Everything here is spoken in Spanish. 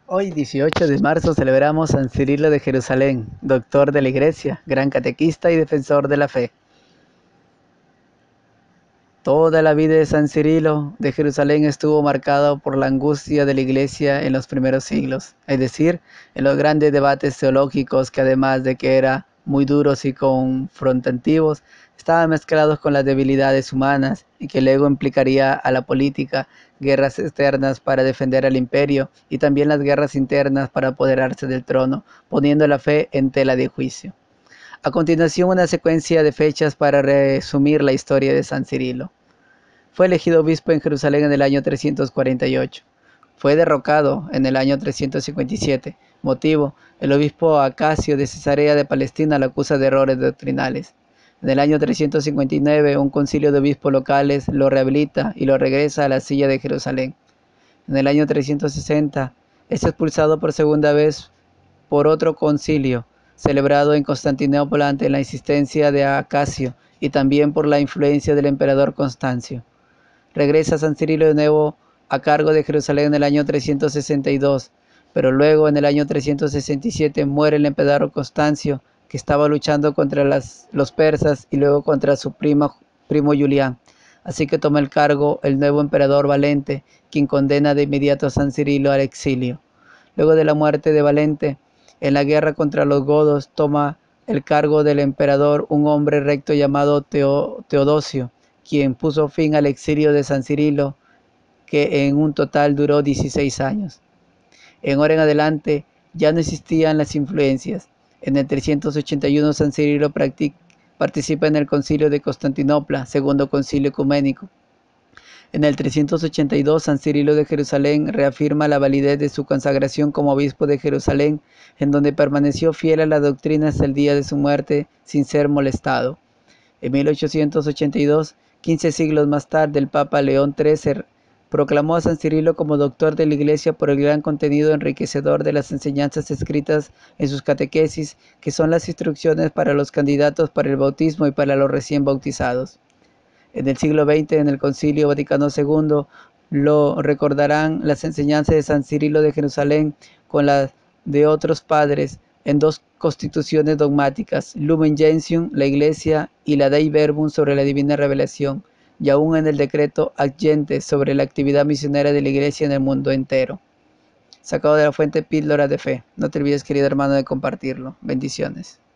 Hoy, 18 de marzo, celebramos San Cirilo de Jerusalén, doctor de la Iglesia, gran catequista y defensor de la fe. Toda la vida de San Cirilo de Jerusalén estuvo marcada por la angustia de la Iglesia en los primeros siglos, es decir, en los grandes debates teológicos que, además de que eran muy duros y confrontativos, estaban mezclados con las debilidades humanas y que luego implicaría a la política, guerras externas para defender al imperio y también las guerras internas para apoderarse del trono, poniendo la fe en tela de juicio. A continuación, una secuencia de fechas para resumir la historia de San Cirilo. Fue elegido obispo en Jerusalén en el año 348. Fue derrocado en el año 357. Motivo: el obispo Acasio de Cesarea de Palestina lo acusa de errores doctrinales. En el año 359, un concilio de obispos locales lo rehabilita y lo regresa a la silla de Jerusalén. En el año 360, es expulsado por segunda vez por otro concilio, celebrado en Constantinopla ante la insistencia de Acasio y también por la influencia del emperador Constancio. Regresa San Cirilo de nuevo a cargo de Jerusalén en el año 362, pero luego en el año 367 muere el emperador Constancio, que estaba luchando contra los persas y luego contra su primo Julián. Así que toma el cargo el nuevo emperador Valente, quien condena de inmediato a San Cirilo al exilio. Luego de la muerte de Valente, en la guerra contra los godos, toma el cargo del emperador un hombre recto llamado Teodosio, quien puso fin al exilio de San Cirilo, que en un total duró 16 años. En ahora en adelante ya no existían las influencias. En el 381 San Cirilo participa en el concilio de Constantinopla, segundo concilio ecuménico. En el 382 San Cirilo de Jerusalén reafirma la validez de su consagración como obispo de Jerusalén, en donde permaneció fiel a la doctrina hasta el día de su muerte sin ser molestado. En 1882, 15 siglos más tarde, el Papa León XIII proclamó a San Cirilo como doctor de la Iglesia por el gran contenido enriquecedor de las enseñanzas escritas en sus catequesis, que son las instrucciones para los candidatos para el bautismo y para los recién bautizados. En el siglo XX, en el Concilio Vaticano II, lo recordarán las enseñanzas de San Cirilo de Jerusalén con las de otros padres en dos constituciones dogmáticas, Lumen Gentium, la Iglesia, y la Dei Verbum sobre la Divina Revelación, y aún en el decreto Ad Gentes sobre la actividad misionera de la Iglesia en el mundo entero. Sacado de la fuente Píldora de Fe. No te olvides, querido hermano, de compartirlo. Bendiciones.